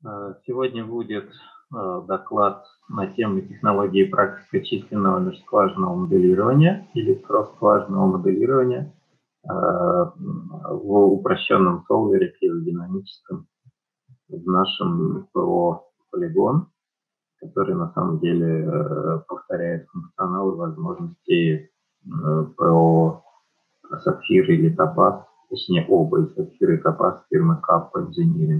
Сегодня будет доклад на тему технологии и практика численного межскважинного моделирования или кросс-скважинного моделирования в упрощенном солвере криодинамическом в нашем ПО «Полигон», который на самом деле повторяет функционал и возможности ПО «Сапфир» или «Топаз», точнее оба, и «Сапфир» и «Топаз» фирмы Kappa Engineering.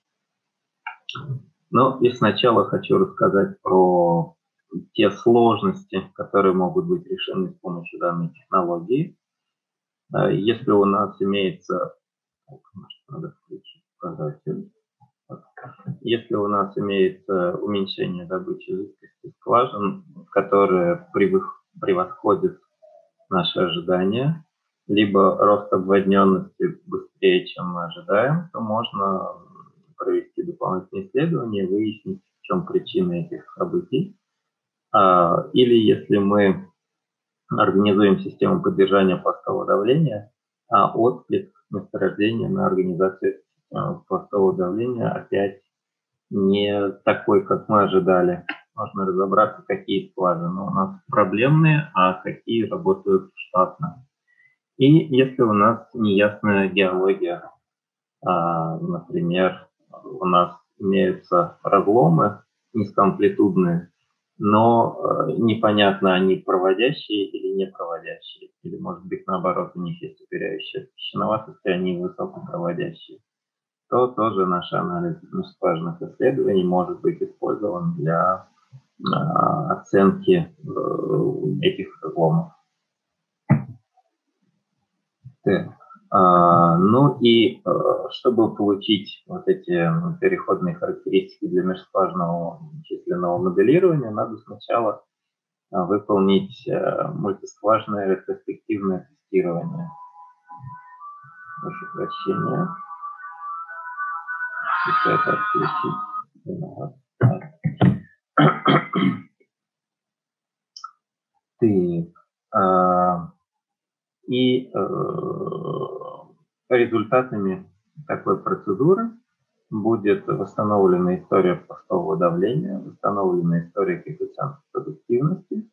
Ну и сначала хочу рассказать про те сложности, которые могут быть решены с помощью данной технологии. Если у нас имеется... Надо включить показатель. Если у нас имеется уменьшение добычи жидкости скважин, которые превосходят наши ожидания, либо рост обводненности быстрее, чем мы ожидаем, то можно провести дополнительные исследования и выяснить, в чем причины этих событий. Или если мы организуем систему поддержания пластового давления, отклик месторождения на организацию пластового давления опять не такой, как мы ожидали. Нужно разобраться, какие скважины у нас проблемные, а какие работают штатно. И если у нас неясная геология, например, у нас имеются разломы низкоамплитудные, но непонятно, они проводящие или не проводящие, или, может быть, наоборот, у них есть упирающая песчановатость, и они высокопроводящие, то тоже наш анализ скважинных исследований может быть использован для оценки этих разломов. Ну и чтобы получить вот эти переходные характеристики для межскважинного численного моделирования, надо сначала выполнить мультискважинное ретроспективное тестирование. Прошу прощения. Если это отключить. И результатами такой процедуры будет восстановлена история пластового давления, восстановлена история коэффициента продуктивности,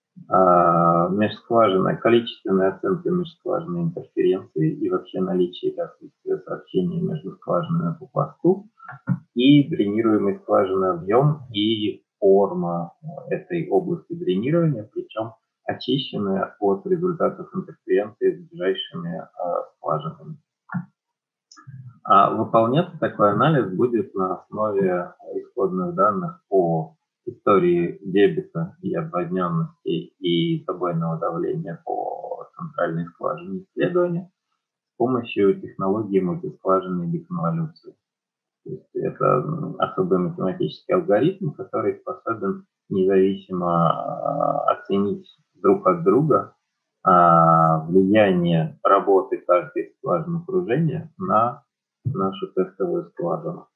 количественная оценка межскважинной интерференции и вообще наличие или отсутствие сообщения между скважинами по пласту, и дренируемый скважинный объем и форма этой области дренирования, причем очищенная от результатов интерференции с ближайшими скважинами. Выполняться такой анализ будет на основе исходных данных по истории дебита и обводненности и забойного давления по центральной скважине исследования с помощью технологии мультискважинной деконволюции. То есть это особый математический алгоритм, который способен независимо оценить друг от друга влияние работы каждой скважины окружения на нашу тестовую скважину.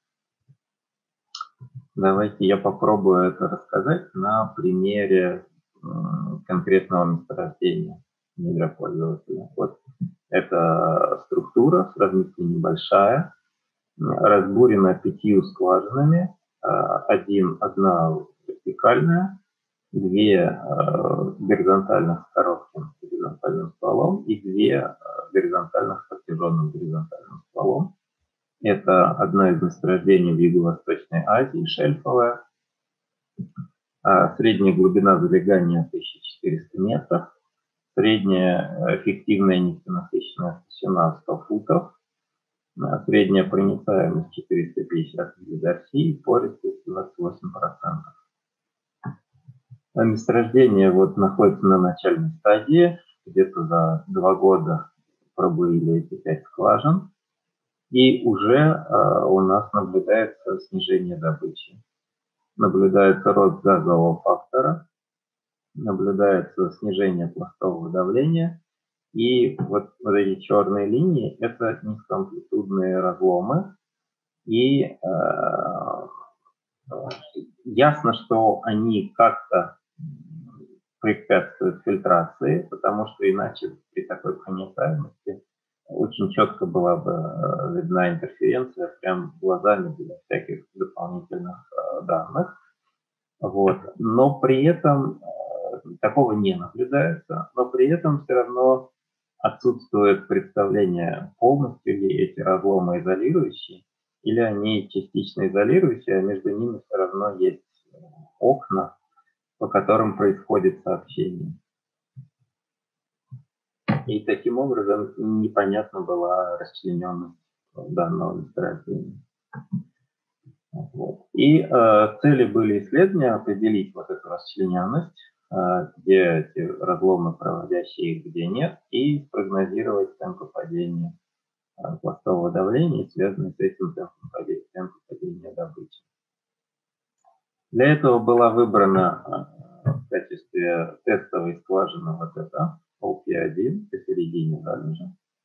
Давайте я попробую это рассказать на примере конкретного месторождения недропользователя. Вот эта структура, сравнительно небольшая, разбурена 5 скважинами, одна вертикальная, 2 горизонтальных с коротким горизонтальным стволом и 2 горизонтальных с протяженным горизонтальным стволом. Это одно из месторождений в Юго-Восточной Азии, шельфовое. Средняя глубина залегания 1400 метров, средняя эффективная нефтенасыщенная толщина 100 футов, средняя проницаемость 450 миллидарси и пористость 28%. Месторождение находится на начальной стадии, где-то за 2 года пробурили эти 5 скважин, и уже у нас наблюдается снижение добычи. Наблюдается рост газового фактора, наблюдается снижение пластового давления, и вот эти черные линии – это низкоамплитудные разломы, и ясно, что они как-то препятствуют фильтрации, потому что иначе при такой проницаемости очень четко была бы видна интерференция прям глазами без всяких дополнительных начальных данных. Вот. Но при этом такого не наблюдается, но при этом все равно отсутствует представление, полностью ли эти разломы изолирующие, или они частично изолирующие, а между ними все равно есть окна, по которым происходит сообщение. И таким образом непонятна была расчлененность данного месторождения. Вот. И цели были исследования определить вот эту расчлененность, где эти разломы проводящие их, где нет, и прогнозировать темпы падения пластового давления, связанные с этим темпом падения добычи. Для этого была выбрана в качестве тестовой скважины вот эта OP1 посередине залежи.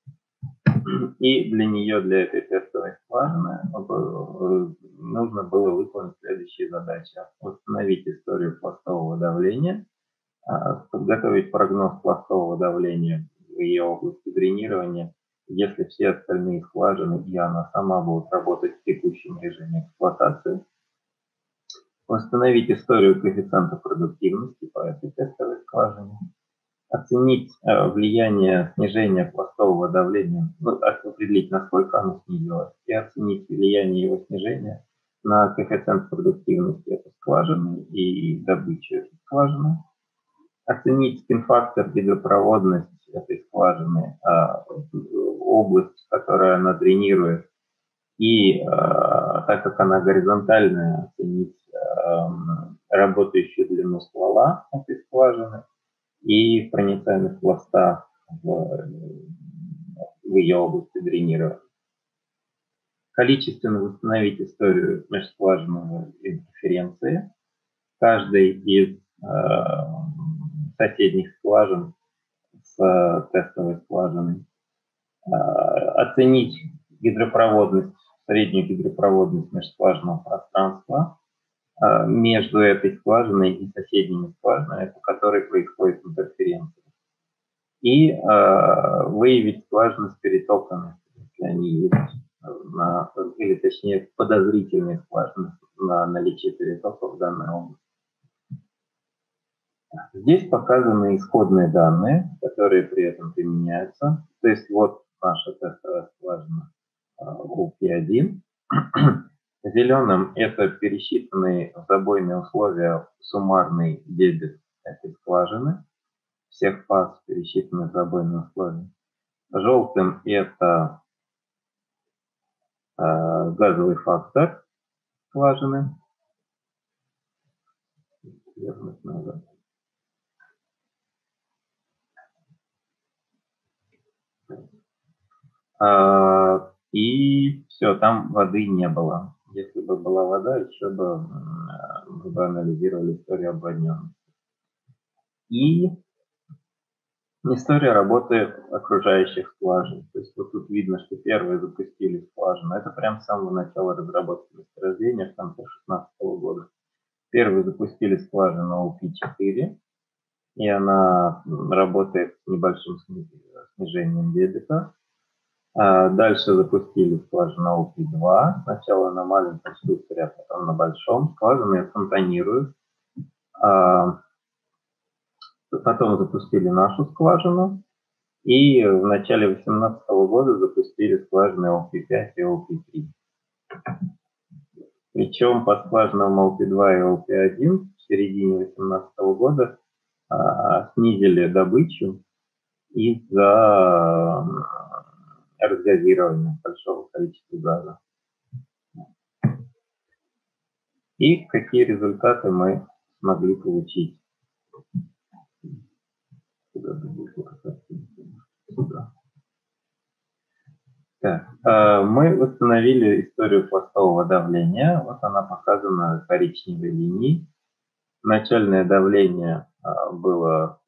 И для нее, для этой тестовой скважины, нужно было выполнить следующие задачи. Установить историю пластового давления, подготовить прогноз пластового давления в ее области дренирования, если все остальные скважины и она сама будут работать в текущем режиме эксплуатации. Восстановить историю коэффициента продуктивности по этой тестовой скважине. Оценить влияние снижения пластового давления, определить, насколько оно снизилось, и оценить влияние его снижения на коэффициент продуктивности этой скважины и добычу этой скважины. Оценить спин-фактор, гидропроводность этой скважины, область, которую она дренирует, и так как она горизонтальная, оценить работающую длину ствола этой скважины и проницаемость пласта в ее области дренирования. Количественно восстановить историю межскважинной интерференции каждой из соседних скважин с тестовой скважиной. Оценить гидропроводность, среднюю гидропроводность межскважинного пространства между этой скважиной и соседними скважинами, по которой происходит интерференция. И выявить скважины с перетоками, если они есть, или точнее подозрительные скважины на наличие перетоков в данной области. Здесь показаны исходные данные, которые при этом применяются. То есть вот наша тестовая скважина OP1. Зеленым это пересчитанный в забойные условия суммарный дебит этой скважины, всех фаз пересчитанных в забойные условия. Желтым это газовый фактор скважины. Вернуть назад. И все, там воды не было. Если бы была вода, еще бы мы бы анализировали историю обводненности. И история работы окружающих скважин. То есть вот тут видно, что первые запустили скважину. Это прям с самого начала разработки месторождения, в конце 2016 года. Первые запустили скважину OP4, и она работает с небольшим снижением дебита. Дальше запустили скважину OP2, сначала на маленьком штуцере, а потом на большом. Скважины фонтанируют. Потом запустили нашу скважину. И в начале 2018 года запустили скважины OP5 и OP3. Причем по скважинам OP2 и OP1 в середине 2018 года снизили добычу из-за разгазирования большого количества газа. И какие результаты мы смогли получить? Так, мы восстановили историю пластового давления. Вот она показана коричневой линией. Начальное давление было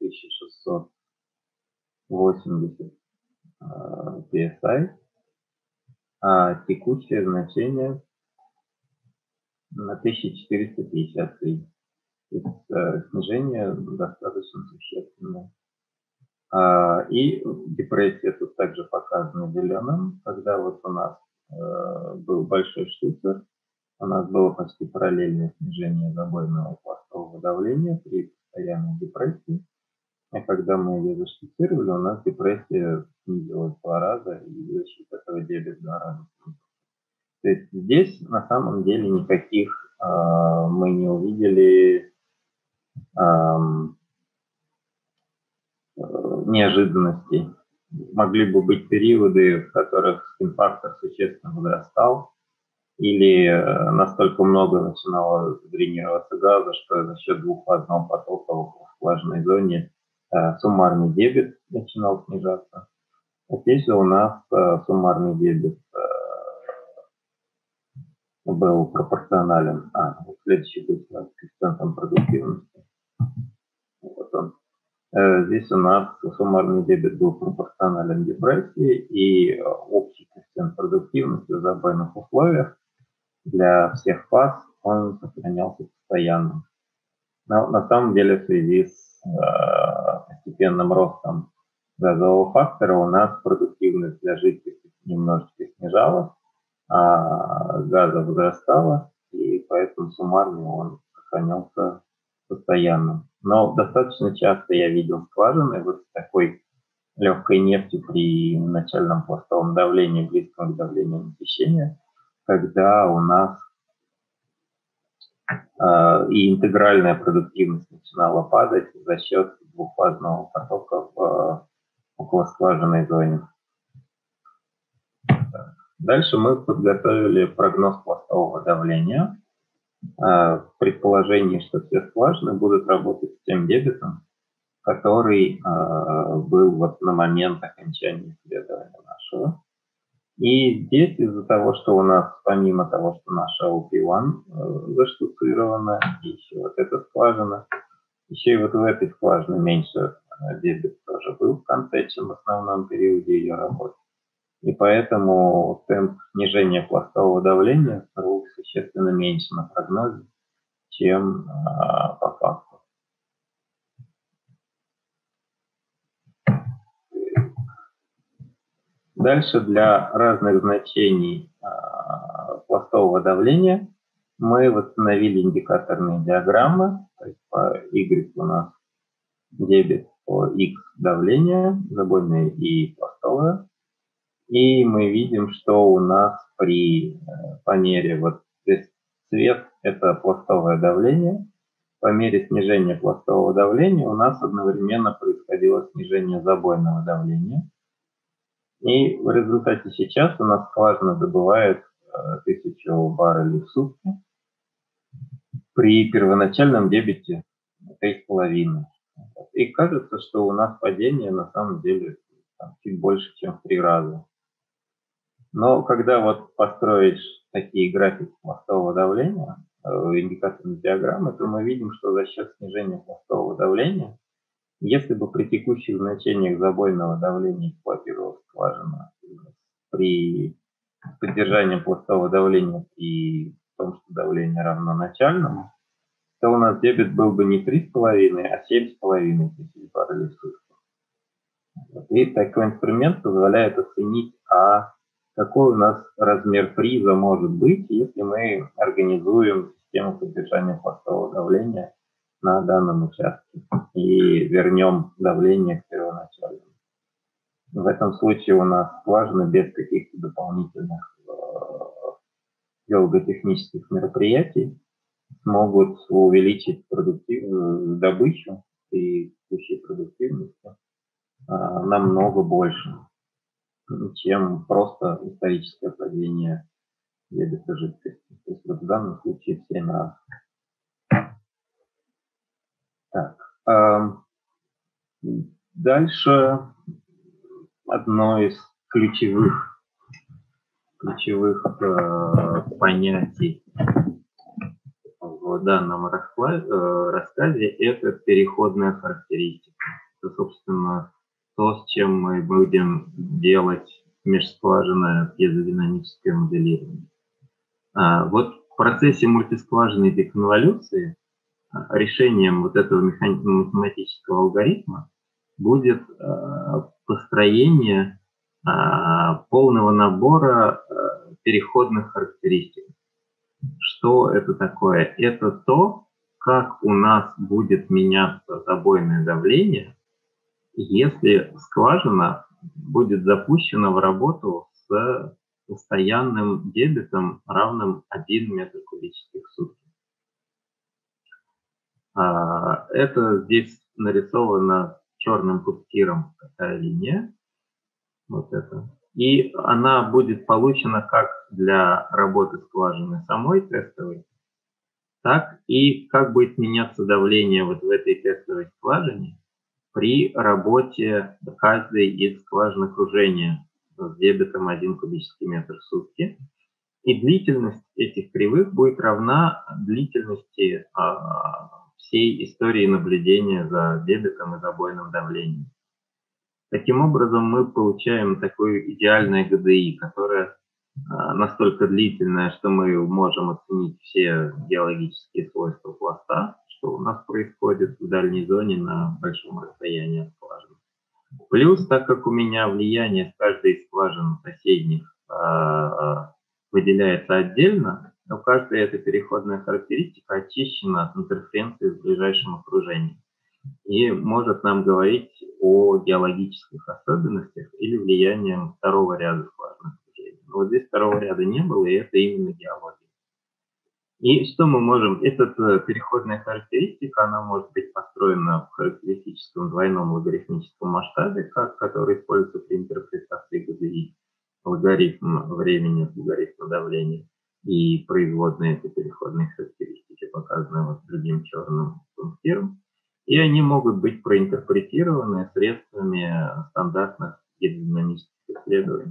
1680 PSI, а текущее значение на 1453. То есть снижение достаточно существенное. И депрессия тут также показана зеленым, когда вот у нас был большой штуцер, у нас было почти параллельное снижение забойного пластового давления при постоянной депрессии. А когда мы ее зафиксировали, у нас депрессия снизилась в 2 раза, и за счет этого диабет в 2 раза снизился. То есть здесь на самом деле никаких мы не увидели неожиданностей. Могли бы быть периоды, в которых инфарктор существенно возрастал, или настолько много начинало дренироваться газа, что за счет двухфазного потока в скважинной зоне суммарный дебет начинал снижаться. А здесь же у нас суммарный дебет был пропорционален. Следующий будет с коэффициентом продуктивности. Вот он. Здесь у нас суммарный дебет был пропорционален депрессии, и общий коэффициент продуктивности в забойных условиях для всех фаз он сохранялся постоянным. Но на самом деле в связи с постепенным ростом газового фактора у нас продуктивность для жидкости немножечко снижалась, а газа возрастала, и поэтому суммарный он сохранялся постоянным. Но достаточно часто я видел скважины вот с такой легкой нефтью при начальном пластовом давлении, близком к давлению насыщения, когда у нас и интегральная продуктивность начинала падать за счет двухфазного потока в околоскважинной зоне. Дальше мы подготовили прогноз пластового давления в предположении, что все скважины будут работать с тем дебетом, который был вот на момент окончания исследования нашего. И здесь из-за того, что у нас, помимо того, что наша OP1 заштуцирована, и еще вот эта скважина, еще и вот в этой скважине меньше дебет тоже был в конце, чем в основном периоде ее работы. И поэтому темп снижения пластового давления был существенно меньше на прогнозе, чем по факту. Дальше для разных значений пластового давления мы восстановили индикаторные диаграммы. То есть по Y у нас дебет, по X давление, забойное и пластовое. И мы видим, что у нас по мере, вот здесь цвет – это пластовое давление. По мере снижения пластового давления у нас одновременно происходило снижение забойного давления. И в результате сейчас у нас скважина добывает 1000 баррелей в сутки при первоначальном дебете 3,5. И кажется, что у нас падение на самом деле чуть больше, чем в 3 раза. Но когда вот построишь такие графики пластового давления, индикаторные диаграммы, то мы видим, что за счет снижения пластового давления, если бы при текущих значениях забойного давления эксплуатировалась скважина при поддержании пластового давления и том, что давление равно начальному, то у нас дебет был бы не 3,5, а 7,5 тысяч баррелей в сутки. И такой инструмент позволяет оценить, какой у нас размер приза может быть, если мы организуем систему поддержания пластового давления на данном участке и вернем давление к первоначальному. В этом случае у нас скважины без каких-то дополнительных геологотехнических мероприятий смогут увеличить добычу и текущей продуктивности намного больше, чем просто историческое падение дебета жидкости. То есть вот в данном случае в 7 раз. Так. Дальше одно из ключевых понятий в данном рассказе – это переходная характеристика. Это, собственно, то, с чем мы будем делать межскважинное пьезодинамическое моделирование. Вот в процессе мультискважинной деконволюции решением вот этого математического алгоритма будет построение полного набора переходных характеристик. Что это такое? Это то, как у нас будет меняться забойное давление, если скважина будет запущена в работу с постоянным дебитом, равным 1 метр кубических в сутки. Это здесь нарисовано черным пунктиром такая линия. Вот это. И она будет получена как для работы скважины самой тестовой, так и как будет меняться давление вот в этой тестовой скважине при работе каждой из скважин окружения с дебитом 1 кубический метр в сутки. И длительность этих кривых будет равна длительности всей истории наблюдения за дебитом и забойным давлением. Таким образом, мы получаем такое идеальное ГДИ, которое настолько длительное, что мы можем оценить все геологические свойства пласта, что у нас происходит в дальней зоне на большом расстоянии от скважины. Плюс, так как у меня влияние с каждой из скважин соседних выделяется отдельно, но каждая эта переходная характеристика очищена от интерференции с ближайшим окружением и может нам говорить о геологических особенностях или влиянием второго ряда скважинных окружений. Но вот здесь второго ряда не было, и это именно геология. И что мы можем? Эта переходная характеристика, она может быть построена в характеристическом двойном логарифмическом масштабе, который используется при интерпретации ГДИ, логарифм времени от логарифма давления, и производные этой переходной характеристики показаны вот другим черным пунктиром. И они могут быть проинтерпретированы средствами стандартных гидродинамических исследований.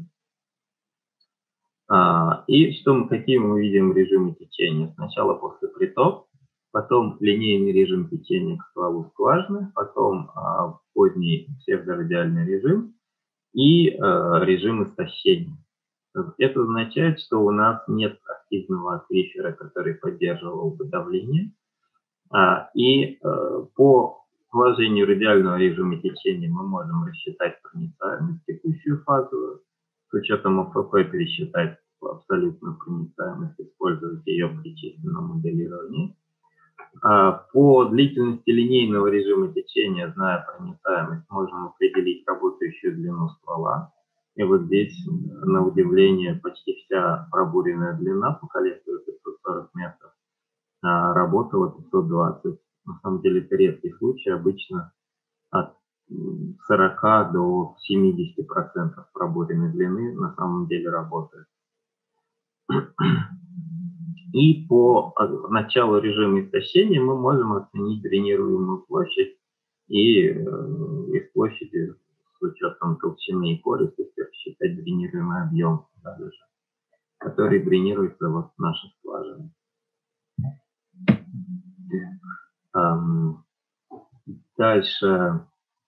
И какие мы видим режимы течения? Сначала после приток, потом линейный режим течения к стволу скважины, потом поздний псевдорадиальный режим и режим истощения. Это означает, что у нас нет активного аквифера, который поддерживал бы давление. И по положению радиального режима течения мы можем рассчитать проницаемость текущую фазовую, с учетом ОФП пересчитать абсолютную проницаемость, использовать ее при численном моделировании. По длительности линейного режима течения, зная проницаемость, можем определить работающую длину ствола. И вот здесь, на удивление, почти вся пробуренная длина по коллектору 540 метров работала 520. На самом деле это редкий случай, обычно от 40 до 70% пробуренной длины на самом деле работает. И по началу режима истощения мы можем оценить дренируемую площадь и из площади с учетом толщины и пористости рассчитать дренируемый объем, который дренируется вот в нашей скважине. Дальше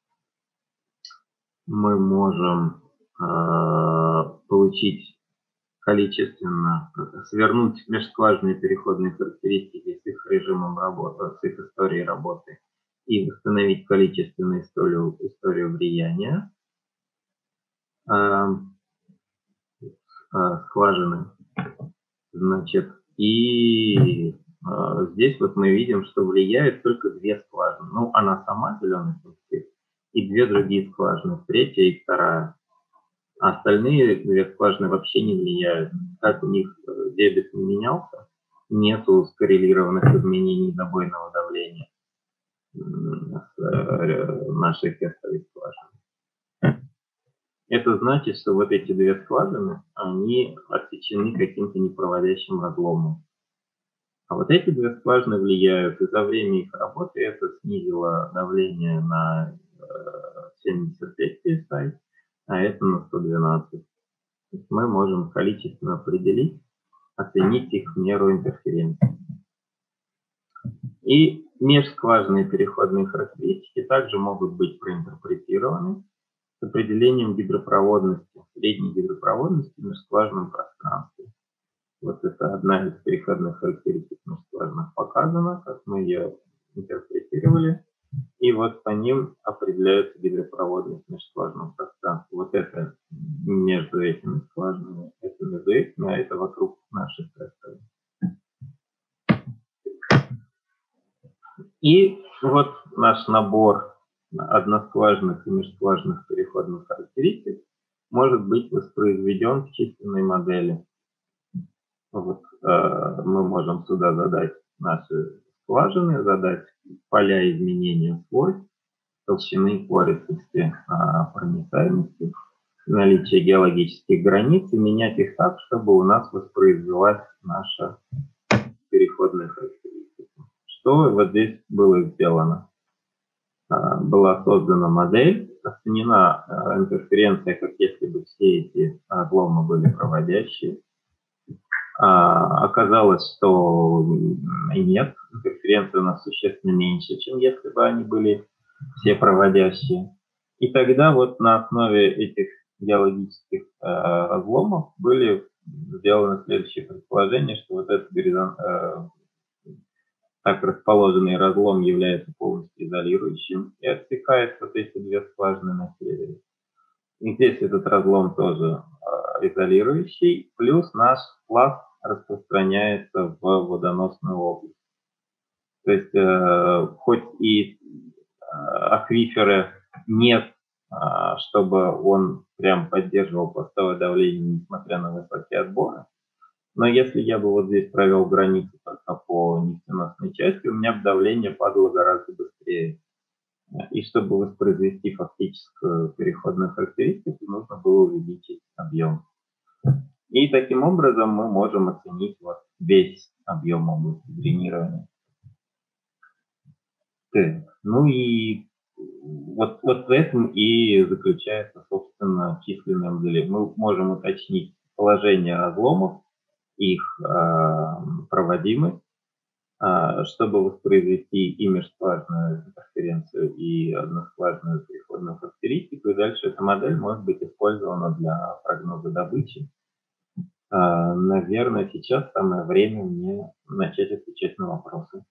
мы можем получить количественно, свернуть межскважинные переходные характеристики с их режимом работы, с их историей работы и восстановить количественную историю влияния скважины. Значит, и здесь вот мы видим, что влияет только две скважины. Ну, она сама, зеленый пунктир, и две другие скважины, третья и вторая. А остальные две скважины вообще не влияют. Как у них дебит не менялся, нету скоррелированных изменений забойного давления с нашей тестовой скважины. Это значит, что вот эти две скважины, они отсечены каким-то непроводящим разломом. А вот эти две скважины влияют, и за время их работы это снизило давление на 75 psi, а это на 112. Мы можем количественно определить, оценить их меру интерференции. И межскважинные переходные характеристики также могут быть проинтерпретированы с определением гидропроводности, средней гидропроводности в межскважинном пространстве. Вот это одна из переходных характеристик межскважинных показана, как мы ее интерпретировали. И вот по ним определяется гидропроводность межскважинного пространства. Вот это между этими скважинами, это между этими, а это вокруг нашей тестовой. И вот наш набор односкважинных и межскважинных переходных характеристик может быть воспроизведен в численной модели. Вот, мы можем сюда задать наши скважины, задать поля изменения свойств, толщины, пористости, проницаемости, наличие геологических границ и менять их так, чтобы у нас воспроизвелась наша переходная характеристика. Что вот здесь было сделано? Была создана модель, оценена интерференция, как если бы все эти разломы были проводящие. Оказалось, что нет, интерференция у нас существенно меньше, чем если бы они были все проводящие. И тогда вот на основе этих геологических разломов были сделаны следующие предположения, что вот этот так расположенный разлом является полностью изолирующим и отсекает вот эти две скважины на севере. И здесь этот разлом тоже изолирующий, плюс наш пласт распространяется в водоносную область. То есть хоть и аквиферы нет, чтобы он прям поддерживал пластовое давление, несмотря на высокие отборы, но если я бы вот здесь провел границу только по нефтеносной части, у меня бы давление падало гораздо быстрее. И чтобы воспроизвести фактическую переходную характеристику, нужно было увеличить объем. И таким образом мы можем оценить вот весь объем области дренирования. Ну и вот в этом и заключается, собственно, численная модель. Мы можем уточнить положение разломов, их проводимость, чтобы воспроизвести и межскважинную интерференцию, и односкважинную переходную характеристику. И дальше эта модель может быть использована для прогноза добычи. Наверное, сейчас самое время мне начать отвечать на вопросы.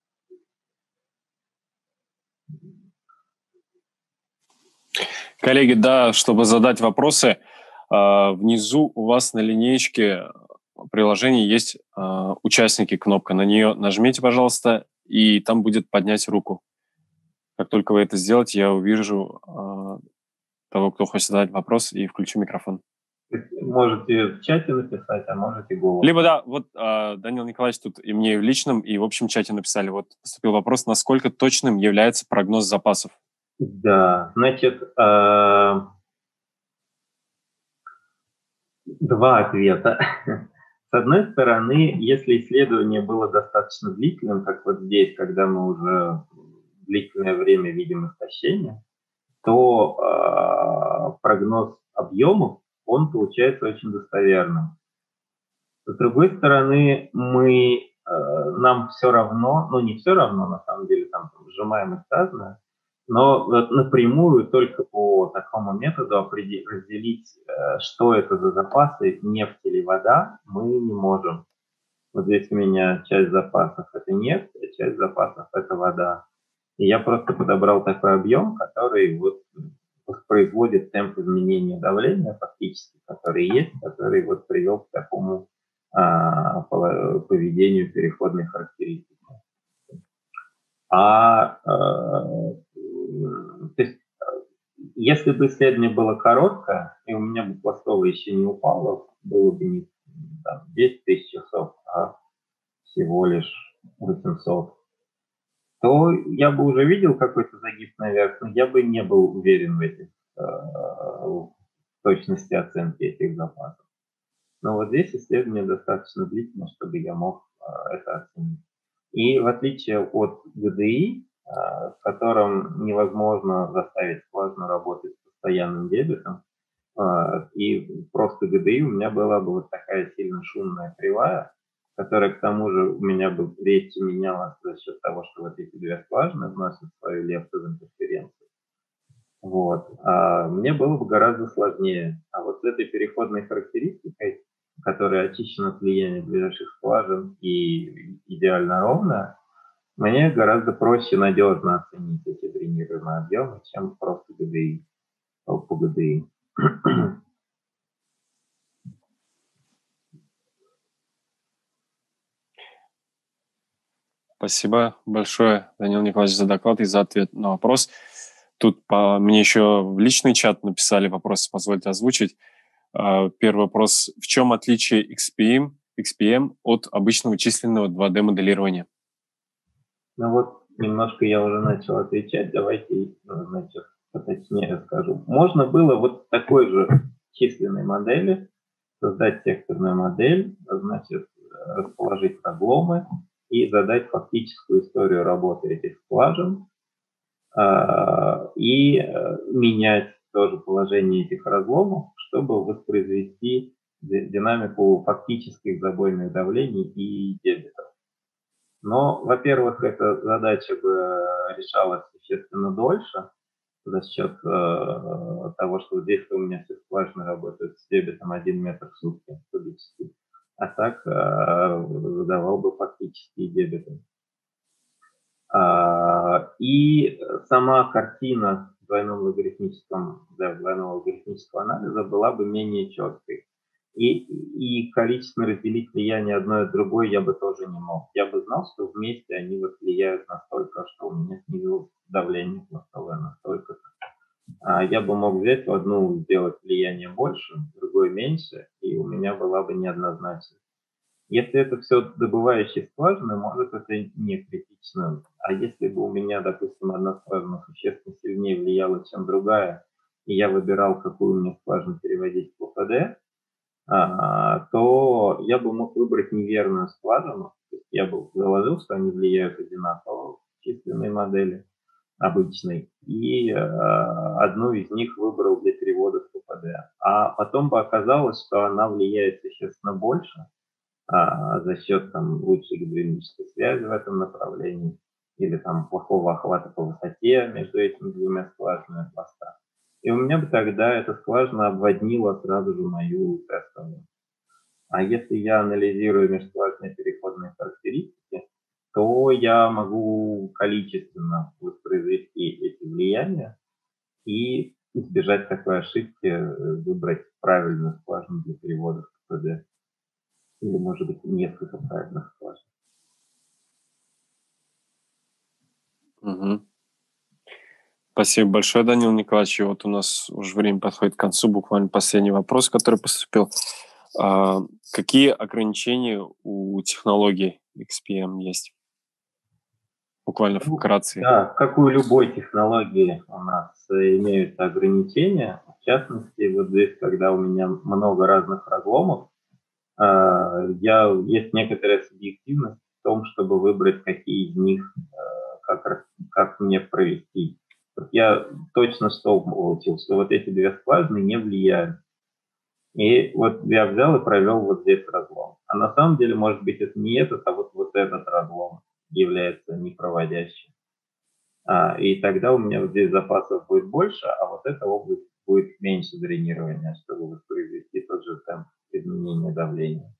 Коллеги, да, чтобы задать вопросы, внизу у вас на линеечке приложения есть участники, кнопка. На нее нажмите, пожалуйста, и там будет поднять руку. Как только вы это сделаете, я увижу того, кто хочет задать вопрос, и включу микрофон. Можете в чате написать, а можете голосом. Либо, да, вот Данил Николаевич тут и мне в личном, и в общем чате написали. Вот поступил вопрос, насколько точным является прогноз запасов? Да, значит, два ответа. С одной стороны, если исследование было достаточно длительным, как вот здесь, когда мы уже длительное время видим истощение, то прогноз объемов, он получается очень достоверным. С другой стороны, нам все равно, ну не все равно, на самом деле, там сжимаемость разная, но напрямую только по такому методу разделить, что это за запасы, нефть или вода, мы не можем. Вот здесь у меня часть запасов – это нефть, а часть запасов – это вода. И я просто подобрал такой объем, который вот воспроизводит темп изменения давления фактически, который есть, который вот привел к такому поведению переходной характеристики. То есть, если бы исследование было короткое, и у меня бы пластовое еще не упало, было бы не 10 тысяч часов, а всего лишь 800, то я бы уже видел какой-то загиб наверх, но я бы не был уверен в точности оценки этих запасов. Но вот здесь исследование достаточно длительное, чтобы я мог это оценить. И в отличие от ГДИ, в котором невозможно заставить скважину работать с постоянным дебетом, и просто ГДИ у меня была бы вот такая сильно шумная кривая, которая к тому же у меня бы резче менялась за счет того, что вот эти две скважины вносят свою лепту в интерференцию. Вот. Мне было бы гораздо сложнее. А вот с этой переходной характеристикой, которая очищена от влияния ближайших скважин и идеально ровная, мне гораздо проще надежно оценить эти дренируемые объемы, чем просто ГДИ, по ГДИ. Спасибо большое, Данил Николаевич, за доклад и за ответ на вопрос. Тут мне еще в личный чат написали вопрос, позвольте озвучить. Первый вопрос. В чем отличие XPM от обычного численного 2D-моделирования? Ну вот, немножко я уже начал отвечать, давайте, значит, поточнее расскажу. Можно было вот такой же численной модели создать секторную модель, значит, расположить разломы и задать фактическую историю работы этих скважин и менять тоже положение этих разломов, чтобы воспроизвести динамику фактических забойных давлений и дебитов. Но, во-первых, эта задача бы решалась существенно дольше за счет того, что здесь у меня все скважины работают с дебитом 1 метр в сутки кубический, а так задавал бы фактические дебиты. И сама картина двойного логарифмического анализа была бы менее четкой. И количественно разделить влияние одной от другой я бы тоже не мог. Я бы знал, что вместе они вот влияют настолько, что у меня снизилось давление пластовое настолько. Я бы мог взять в одну, сделать влияние больше, в другой меньше, и у меня была бы неоднозначность. Если это все добывающие скважины, может, это не критично. А если бы у меня, допустим, одна скважина существенно сильнее влияла, чем другая, и я выбирал, какую мне скважину переводить в ПФД, то я бы мог выбрать неверную скважину. То есть я бы заложил, что они влияют одинаково в численной модели обычной, и одну из них выбрал для перевода в ПФД. А потом бы оказалось, что она влияет существенно больше, за счет там лучшей гидравлической связи в этом направлении или там плохого охвата по высоте между этими двумя скважинами пласта. И у меня бы тогда эта скважина обводнила сразу же мою тестовую. А если я анализирую межскважинные переходные характеристики, то я могу количественно воспроизвести эти влияния и избежать такой ошибки, выбрать правильную скважину для перевода в КПД. Или, может быть, несколько правильных скважин. Угу. Спасибо большое, Данил Николаевич. И вот у нас уже время подходит к концу. Буквально последний вопрос, который поступил. Какие ограничения у технологий XPM есть? Буквально вкратце. Да, как у любой технологии у нас имеются ограничения. В частности, вот здесь, когда у меня много разных разломов, есть некоторая субъективность в том, чтобы выбрать, какие из них, как мне провести. Я точно что получил, что вот эти две скважины не влияют. И вот я взял и провел вот здесь разлом. А на самом деле, может быть, это не этот, а вот этот разлом является непроводящим. И тогда у меня вот здесь запасов будет больше, а вот эта область будет меньше дренирования, чтобы воспроизвести тот же темп изменения давления.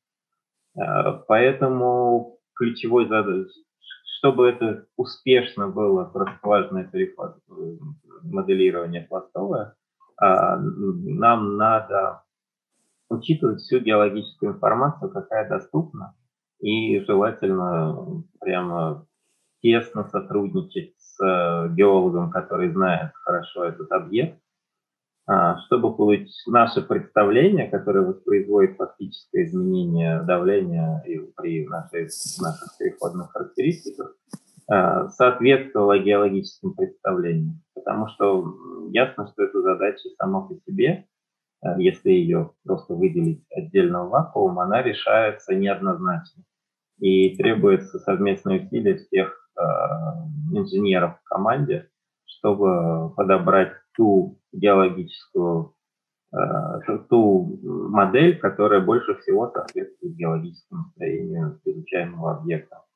Поэтому ключевой задачей, чтобы это успешно было скважинное переход, моделирование пластовое, нам надо учитывать всю геологическую информацию, какая доступна, и желательно прямо тесно сотрудничать с геологом, который знает хорошо этот объект, чтобы получить наше представление, которое воспроизводит фактическое изменение давления и при наших переходных характеристиках, соответствовало геологическим представлениям. Потому что ясно, что эта задача сама по себе, если ее просто выделить отдельно в вакуум, она решается неоднозначно. И требуется совместное усилие всех инженеров в команде, чтобы подобрать ту геологическую, ту модель, которая больше всего соответствует геологическому строению изучаемого объекта.